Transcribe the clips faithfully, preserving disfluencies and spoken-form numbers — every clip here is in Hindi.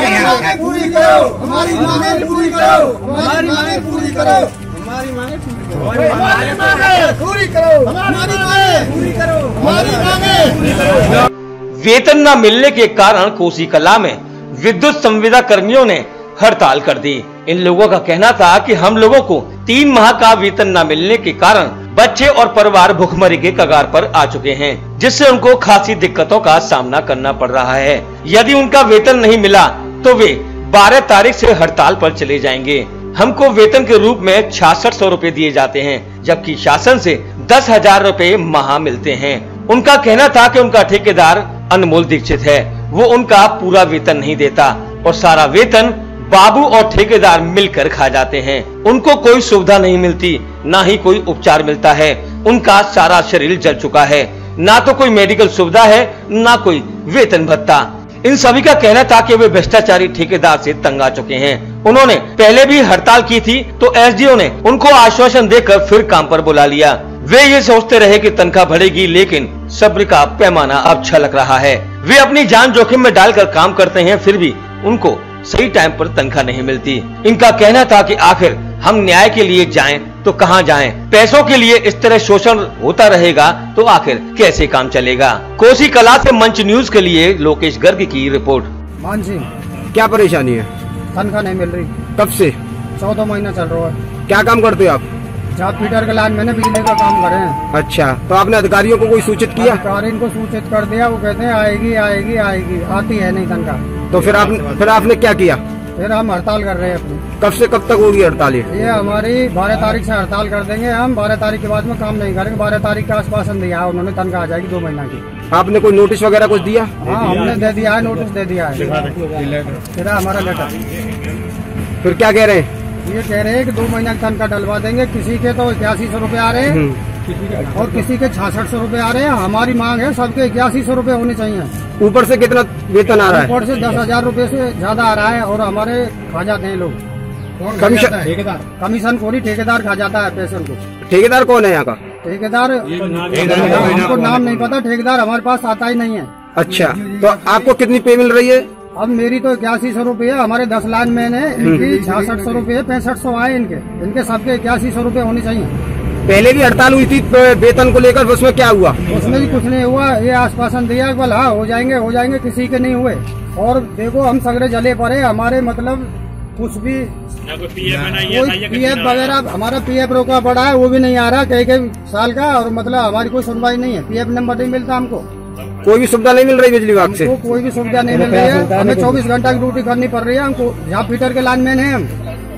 मांगे पूरी करो, हमारी मांगे पूरी करो, हमारी मांगे पूरी करो, हमारी मांगे पूरी करो, हमारी मांगे पूरी करो, हमारी मांगे पूरी करो। वेतन न मिलने के कारण कोसी कला में विद्युत संविदा कर्मियों ने हड़ताल कर दी। इन लोगों का कहना था कि हम लोगों को तीन माह का वेतन न मिलने के कारण बच्चे और परिवार भुखमरी के कगार पर आ चुके हैं, जिससे उनको खासी दिक्कतों का सामना करना पड़ रहा है। यदि उनका वेतन नहीं मिला तो वे बारह तारीख से हड़ताल पर चले जाएंगे। हमको वेतन के रूप में छियासठ सौ रूपए दिए जाते हैं, जबकि शासन से दस हजार रूपए माह मिलते हैं। उनका कहना था कि उनका ठेकेदार अनमोल दीक्षित है, वो उनका पूरा वेतन नहीं देता और सारा वेतन बाबू और ठेकेदार मिलकर खा जाते हैं। उनको कोई सुविधा नहीं मिलती, ना ही कोई उपचार मिलता है। उनका सारा शरीर जल चुका है, ना तो कोई मेडिकल सुविधा है, ना कोई वेतन भत्ता। इन सभी का कहना था कि वे भ्रष्टाचारी ठेकेदार से तंग आ चुके हैं। उन्होंने पहले भी हड़ताल की थी तो एसडीओ ने उनको आश्वासन देकर फिर काम पर बुला लिया। वे ये सोचते रहे कि तनख्वाह बढ़ेगी, लेकिन सब्र का पैमाना अब छलक रहा है। वे अपनी जान जोखिम में डालकर काम करते हैं, फिर भी उनको सही टाइम पर तनख्वाह नहीं मिलती। इनका कहना था कि आखिर हम न्याय के लिए जाएं तो कहां जाएं? पैसों के लिए इस तरह शोषण होता रहेगा तो आखिर कैसे काम चलेगा? कोसी कला से मंच न्यूज के लिए लोकेश गर्ग की रिपोर्ट। मान सिंह, क्या परेशानी है? तनख्वाह नहीं मिल रही। कब से? चौदह महीना चल रहा है। क्या काम करते हो आप? जहाँ फीडर के लाइन मैंने बिजली का काम करे हैं। अच्छा, तो आपने अधिकारियों को कोई सूचित किया? अधिकारी को सूचित कर दिया, वो कहते हैं आएगी आएगी आएगी, आती है नहीं तनख्वाह। तो फिर आपने फिर आपने क्या किया? फिर हम हड़ताल कर रहे हैं अपनी। कब से कब तक होगी हड़ताल? ये हमारी बारह तारीख से हड़ताल कर देंगे हम। बारह तारीख के बाद में काम नहीं करेंगे। बारह तारीख का आश्वासन दिया है उन्होंने, तनख्वाह आ जाएगी दो महीना की। आपने कोई नोटिस वगैरह कुछ दिया? हाँ, हमने दे दिया है, नोटिस दे दिया है, फिर हमारा लेटर। फिर क्या कह रहे हैं? ये कह रहे हैं कि दो महीना की तनख्वाह डलवा देंगे। किसी के तो इक्यासी सौ रूपये आ रहे हैं और किसी के छियासठ सौ रूपये आ रहे हैं। हमारी मांग है सबके इक्यासी सौ रूपये होने चाहिए। ऊपर से कितना वेतन आ रहा है? ऊपर से दस हजार रूपये से ज्यादा आ रहा है और हमारे खा जाते हैं लोग। कमीशन ठेकेदार कमीशन खोरी ठेकेदार खा जाता है पैसे को। ठेकेदार कौन है यहाँ का? ठेकेदार हमको नाम नहीं पता, ठेकेदार हमारे पास आता ही नहीं है। अच्छा, तो आपको कितनी पे मिल रही है? अब मेरी तो इक्यासी सौ रूपये है, हमारे दस लाइन मैन है, इनकी छियासठ सौ रूपये पैंसठ सौ आए इनके इनके सबके इक्यासी सौ रूपये होने चाहिए। पहले भी हड़ताल हुई थी वेतन को लेकर, उसमें क्या हुआ? उसमें भी कुछ नहीं हुआ। ये आश्वासन दिया बोल हाँ हो जाएंगे हो जाएंगे, किसी के नहीं हुए। और देखो हम सगड़े जले पड़े, हमारे मतलब कुछ भी कोई पीएफ वगैरह, हमारा पीएफ रोका पड़ा है वो भी नहीं आ रहा कई कई साल का, और मतलब हमारी कोई सुनवाई नहीं है। पीएफ नंबर नहीं मिलता हमको, कोई भी सुविधा नहीं मिल रही बिजली विभाग से? कोई भी सुविधा नहीं मिल रही है। हमें चौबीस घंटा की ड्यूटी करनी पड़ रही है हमको, जहाँ फीटर के लाइन मैन है हम।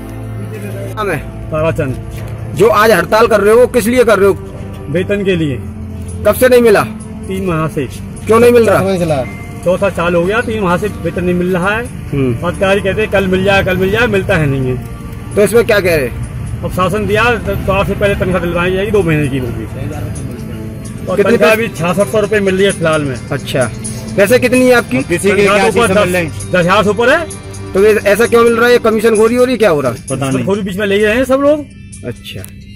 हमें ताराचंद। जो आज हड़ताल कर रहे हो किस लिए कर रहे हो? वेतन के लिए। कब से नहीं मिला? तीन माह से। क्यों नहीं मिल रहा? चौथा साल हो गया, तीन माह से वेतन नहीं मिल रहा है। अधिकारी कहते कल मिल जाए कल मिल जाए, मिलता है नहीं है। तो इसमें क्या कह रहे? अब शासन दिया तो आपसे पहले तनख्वाह दिलवाई जाएगी दो महीने की होगी, और तनख्वाह भी छियासठ सौ रूपये मिल रही है फिलहाल में। अच्छा, पैसे कितनी है आपकी? किसी के दस हजार ऊपर है। तो ऐसा क्यों मिल रहा है? कमीशन खोरी हो रही क्या हो रहा है? पता नहीं, खोरी बीच में ले रहे हैं सब लोग। अच्छा।